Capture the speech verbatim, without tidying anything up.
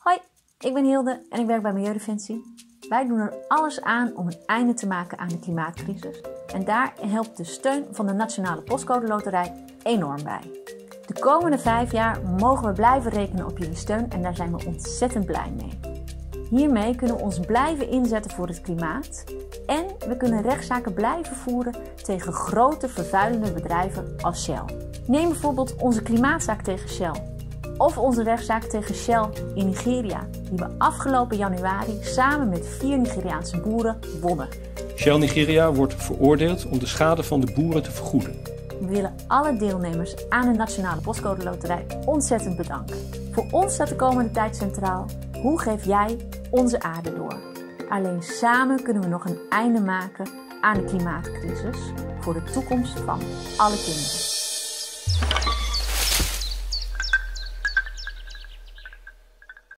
Hoi, ik ben Hilde en ik werk bij Milieudefensie. Wij doen er alles aan om een einde te maken aan de klimaatcrisis. En daar helpt de steun van de Nationale Postcode Loterij enorm bij. De komende vijf jaar mogen we blijven rekenen op jullie steun en daar zijn we ontzettend blij mee. Hiermee kunnen we ons blijven inzetten voor het klimaat en we kunnen rechtszaken blijven voeren tegen grote vervuilende bedrijven als Shell. Neem bijvoorbeeld onze klimaatzaak tegen Shell of onze rechtszaak tegen Shell in Nigeria, die we afgelopen januari samen met vier Nigeriaanse boeren wonnen. Shell Nigeria wordt veroordeeld om de schade van de boeren te vergoeden. We willen alle deelnemers aan de Nationale Postcode Loterij ontzettend bedanken. Voor ons staat de komende tijd centraal: hoe geef jij onze aarde door? Alleen samen kunnen we nog een einde maken aan de klimaatcrisis voor de toekomst van alle kinderen.